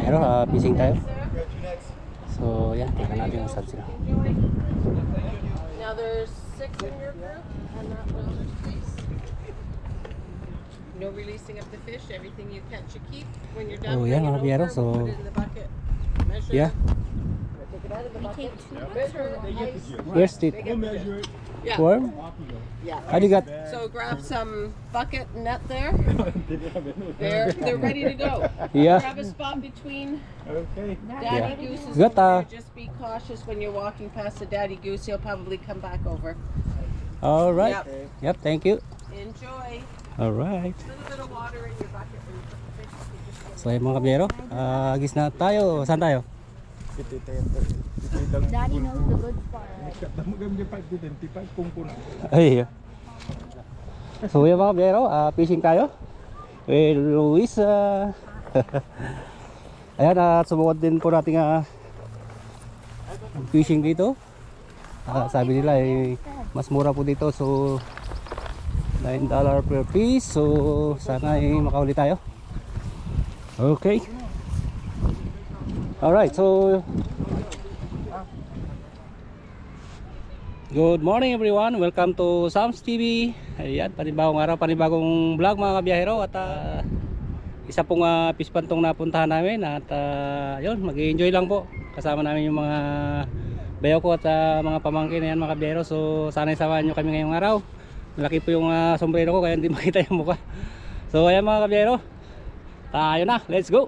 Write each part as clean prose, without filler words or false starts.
Pero fishing tayo. So yan, tingnan natin kung saan sila. Now there's 6 in your group and that was no releasing of the fish. Everything you catch you keep. When you're done, Oh yan mga biyero. So put it in the bucket. Measure. yeah. Take it out of the bucket. Where's the Yeah. worm? Yeah. How do you got? So grab some bucket net there. They're ready to go. Yeah. Grab a spot between Okay. daddy gooses. Got over there. Just be cautious when you're walking past the daddy goose. He'll probably come back over. All right. Yep. Yep, thank you. Enjoy. All right. A little bit of water in your bucket when you put the fish. You just So yung mga kabiyero, agis na tayo. Saan tayo? Daddy knows the good spot. Ay. So yung mga kabiyero, fishing tayo. With Luis. Ayan, subukan din po natin fishing dito. Sabi nila mas mura po dito. So $9 per piece. So sana makauli tayo. Okay. Alright, so good morning everyone. Welcome to Sam's TV. Ayan, panibagong araw, panibagong vlog mga kabiyahero. At isa pong fish pantong napuntahan namin. At yun, mag-enjoy lang po. Kasama namin yung mga bayaw ko at mga pamangkin. Ayan mga kabiyahero. So sana samahan nyo kami ngayong araw. Malaki po yung sombrero ko kaya hindi makita yung mukha. So ayan mga kabiyahero, tayo na, let's go.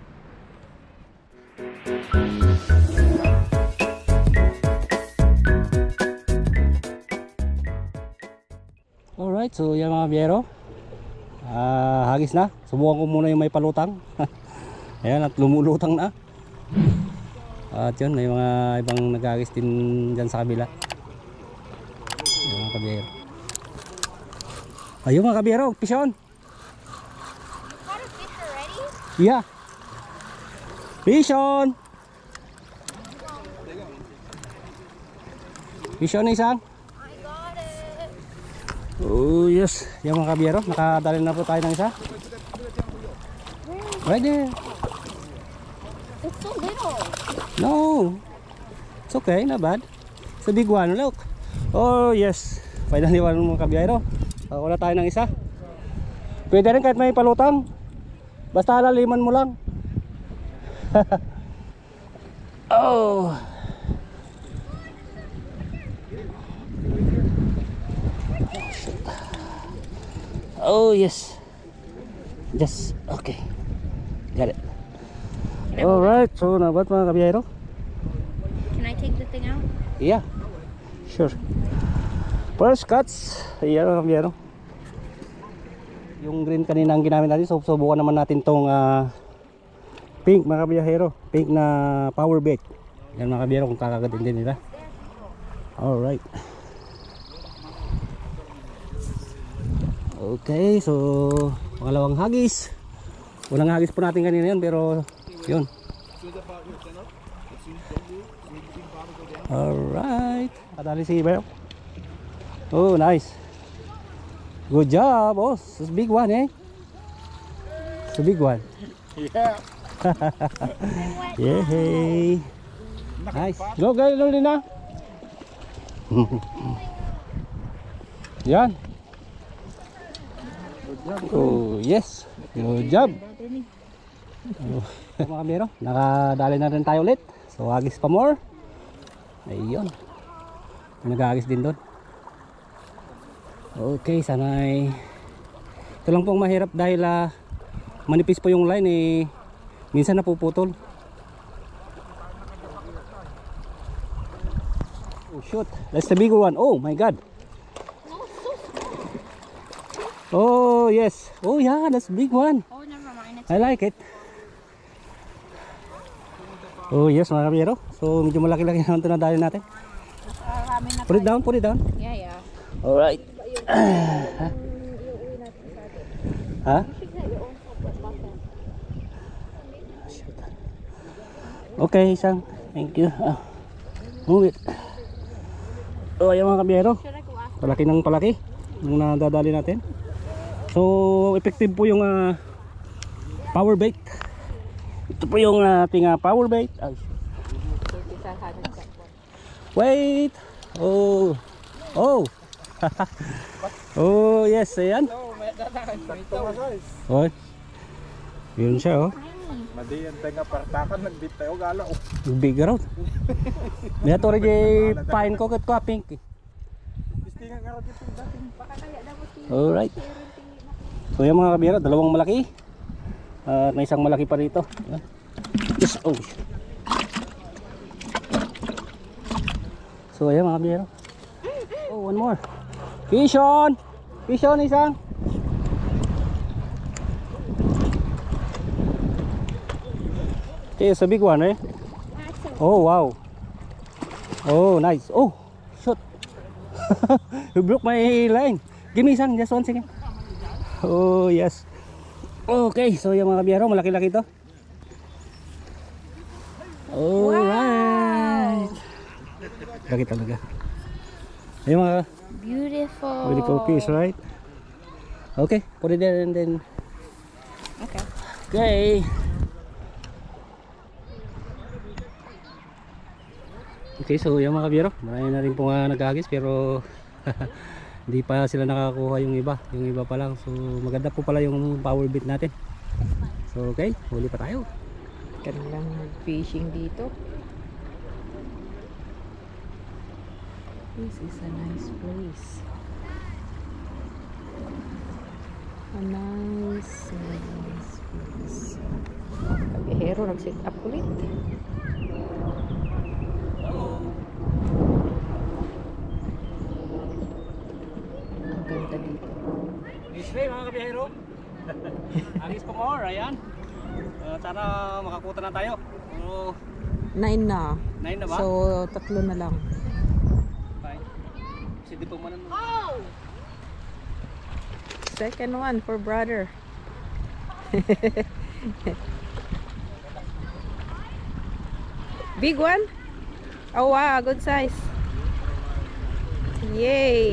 Alright, so yan mga biyero, hagis na. Subukan ko muna yung may palutang. Ayan, at lumulutang na. At yun, may mga ibang naghagis din dyan sa kabila. Ayan mga kabiyero. Ayun mga kabiyero, fish on. Caught a fish already? Yeah. Fish on. Fish on isang. I got it. Oh yes, yung mga kabiyero, nakadali na po tayo ng isa. Right there. It's so little. No, it's okay, not bad. It's a big one, look. Oh yes, finally one mga kabiyero. Wala tayo ng isa. Pwede rin kahit may palutang. Basta laliman mo lang. Oh. Oh yes. Just okay. Got it. Alright, so nabat mga kabiyero? Can I take the thing out? Yeah. Sure. First cuts. Ayan mga kabiyero. Yung green kanina ang ginamit natin. So subukan naman natin tong pink mga kabiyero. Pink na power bait. Yan mga kabiyero kung kakagatin din nila. Alright. Okay, so pangalawang hagis. Unang hagis po natin kanina yan, pero yun. Alright. Kadali si Ibayo. Oh, nice. Good job, boss. It's a big one, eh? It's a big one. Yeah. Yay. Nice. Go, guys, ulit na. Yan. Oh, yes. Good job. Oh, mga kabiyero, nakadali na rin tayo ulit. So, hagis pa more. Ayun. Nag-hagis din doon. Okay, sana ay ito lang pong mahirap dahil manipis po yung line eh. Minsan napuputol. Oh shoot, that's the bigger one. Oh my god. Oh yes. Oh yeah, that's a big one. Oh, never mind. It's I like it. Oh yes mga kabiyero. So medyo malaki-laki naman ito na dali natin. Put it down, put it down. yeah, yeah. Alright. Ha? Okay, isang. Thank you. Move it. Oh, ayan mga kabiyero. Palaki ng palaki yung nadadali natin. So, effective po yung power bait. Ito po yung ating power bait. Ay. Wait. Oh. Oh. Oh, yes, ayan. Oh. Yun siya, oh. Madi ang tenga partakan nagbit tayo gala oh. Big road. Niya to rin pain ko kat ko pink. Bistinga nga rin dito dating. Alright. So yung mga kabiyero, dalawang malaki. At may isang malaki pa rito. Yes, oh. So ayan mga kabiyero. Oh, one more. Fish on! Fish on isang. Okay, it's a big one, eh? Oh, wow. Oh, nice. Oh, shoot. You broke my line. Give me isang, just 1 second. Oh, yes. Okay, so yung mga kabiyero, malaki-laki to. Alright. Laki talaga. Ayun mga beautiful fish, right? Okay, put it there and then. Okay. Okay. Okay, so yung mga kabiyero, marami na rin po nag-agis pero hindi pa sila nakakuha yung iba pa lang. So maganda po pala yung power bait natin. So okay, huli pa tayo. Gandang fishing dito. This is a nice place. A nice place. Kabihero nag-set up ulit. Ang ganda dito. This way mga kabiyero. Agis pa more, ayan. Sana makakuta na tayo. Pero 9 na. 9 na ba? So, 3 na lang. Fine. Kasi di pa man naman. Second one for brother. Big one? Oh wow, good size. Yay!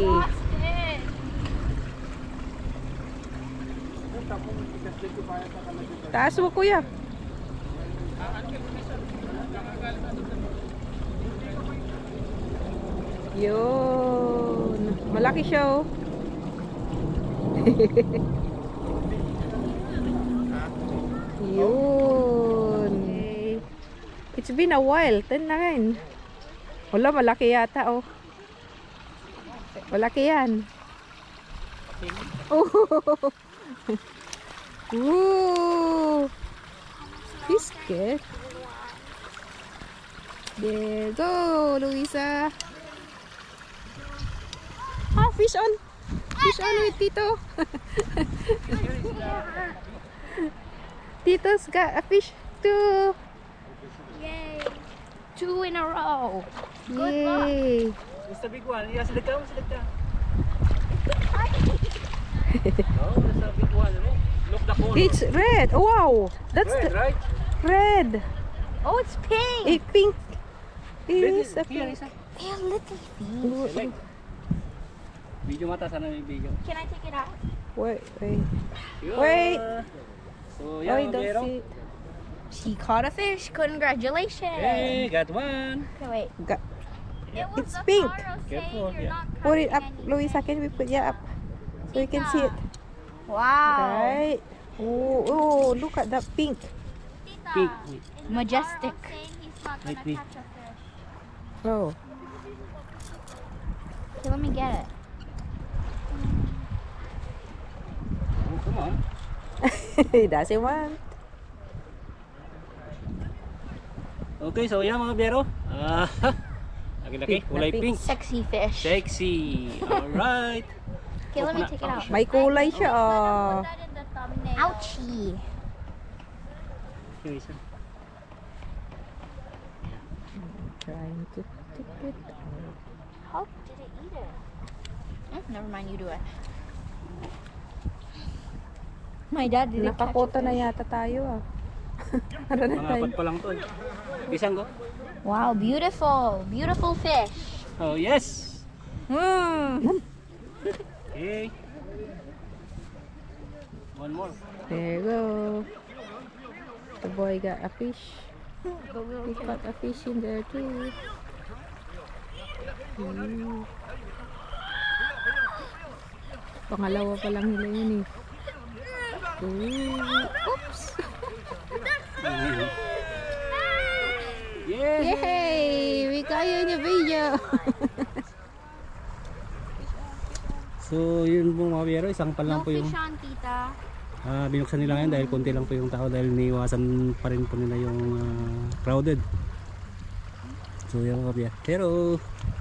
Taas mo kuya. Yun. Malaki siya oh. Yun. It's been a while. 10 na rin. Wala, malaki yata oh. Malaki yan. Oh. Ooh. Biscuit. There go, Luisa. Oh, fish on. Fish on with Tito. Tito's got a fish too. Yay! 2 in a row. Yay. It's the big one. Yes, the cow, the cow. Oh, that's a big one. Look the color. It's red. Oh, wow. That's Red, the right? red. Oh, it's pink. A pink. It is a Here, pink. isa. They're little things. Select. Video mata sana may video. Can I take it out? Wait, wait. Yun. Wait. So, Oh, yan, you don't Vero. see it. She caught a fish. Congratulations. Hey, got one. Okay, wait. It's pink. Careful, yeah. Put it up, Luisa. Can we put it up so you can see it? Wow. Right. Oh, oh, look at that pink. Pink. Majestic. Wait, wait. Oh. Okay, let me get it. Oh, come on. He doesn't want. Okay, so yan mga biyero. Laki-laki, kulay pink. Sexy fish. Sexy. Alright. Okay, let me take it out. May kulay siya. Oh. Ouchie. Yung isa. Trying to tip it. How did it eat it? Never mind, you do it. My dad didn't catch Nakakota it. na yata tayo ah. Ano na Mga tayo? apat pa lang to. Isang go. Wow, beautiful. Beautiful fish. Oh, yes. Okay. One more. There you go. The boy got a fish. He caught a fish in there too. Pangalawa pa lang nila yun eh. Oops! Yay! We got you in the video! So yun po mga biyero, isang pan lang No po yung fish on, tita. binuksan nila ngayon dahil konti lang po yung tao dahil niiwasan pa rin po nila yung crowded. So yan mga biyero.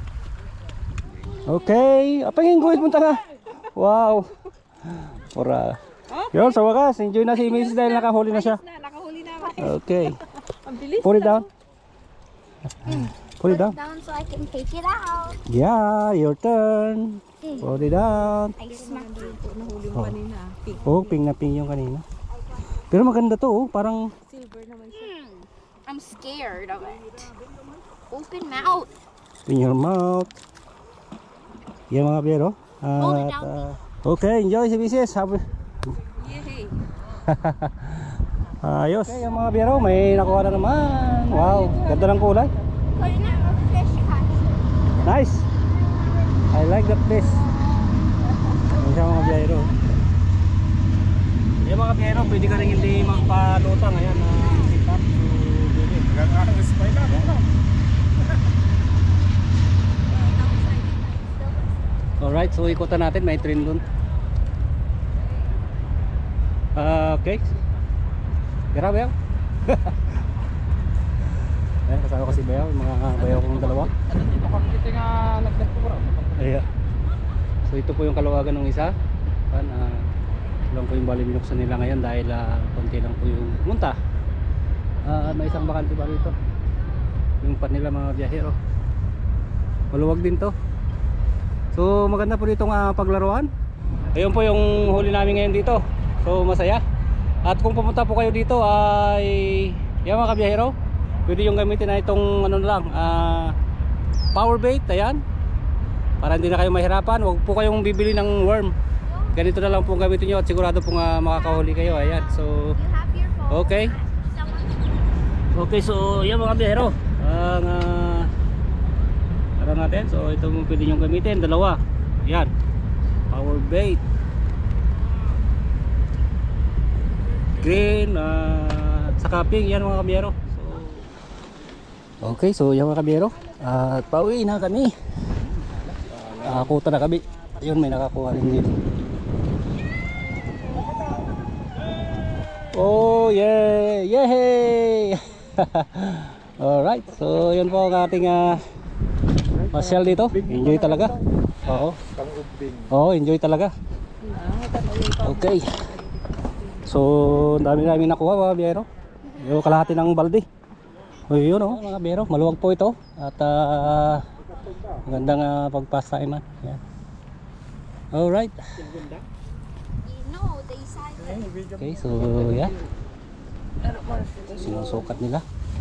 Okay, apangin guhit punta ka. Wow. Ora. Yun, sa wakas, enjoy na si Mrs. dahil nakahuli na siya. Nakahuli na ba? Okay. Ang bilis. Put it down. Put it down. Down so I can take it out. Yeah, your turn. Put it down. I smacked it. Nahuli mo kanina. Pink. Oh, ping na ping yung kanina. Pero maganda to, oh. Parang Silver naman siya. I'm scared of it. Open mouth. in your mouth. Yan mga biyero. Hold it At, down. okay, enjoy si Mrs. Yay! Ayos. Okay, yung mga biyero, may nakuha na naman. Wow, ganda ng kulay. Putting it in a fish catch. Nice. I like that fish. Yan siya mga biyero. Yung mga biyero, pwede ka rin hindi magpalutang. Ayan, sit up. Hanggang ang spy na. Alright, so ikutan natin, may train dun. Okay. Grabe yan. Ayan, kasama ko si Bayaw, yung mga bayaw kong dalawa. Ayan. So ito po yung kaluwagan ng isa. Lang po yung bali binuksan nila ngayon dahil konti lang po yung munta. May isang bakante ba rito. Yung pan nila mga biyahero. Maluwag din to. So maganda po ditong paglaruan. Ayun po yung huli namin ngayon dito. So masaya. At kung pumunta po kayo dito ay yan mga kabiyahero, pwede yung gamitin na itong ano lang, power bait, ayan. Para hindi na kayo mahirapan. Huwag po kayong bibili ng worm. Ganito na lang po gamitin nyo at sigurado po makakahuli kayo. Ayan, so You have your phone. okay. Okay, so yan mga biyahero, ang ano natin. So ito mo pwede nyo gamitin, dalawa. Yan, power bait, green, saka pink. Yan mga kabiyero. So, okay, so yan mga kabiyero, at pauwi na kami. Nakakuta na kami. Ayun, may nakakuha rin dito. Oh yeah, yay! Alright, so yun po ang ating pasyal dito. Enjoy talaga. Oo. Oo, enjoy talaga. Okay. So, dami nakuha mga biyero. Yung kalahati ng balde. O yun mga biyero, maluwag po ito. At magandang pagpastime man. Yan. Alright. No, they size it. Okay, so yan. Sinusukat nila.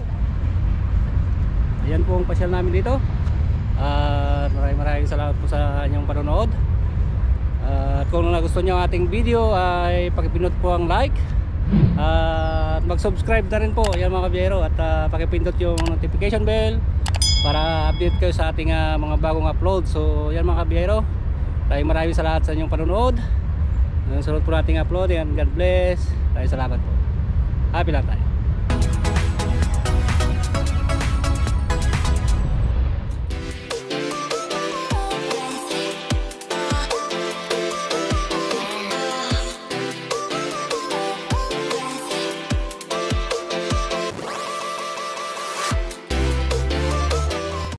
Ayan po ang pasyal namin dito. Maraming salamat po sa inyong panonood. At kung nagustuhan nyo ang ating video ay pakipindot po ang like. At mag-subscribe na rin po. Ayan mga kabiyero. At pakipindot yung notification bell para update kayo sa ating mga bagong upload. So yan mga kabiyero. Maraming salamat sa inyong panonood. Sunod po nating upload. Yan, God bless. Maraming salamat po. Happy lang tayo.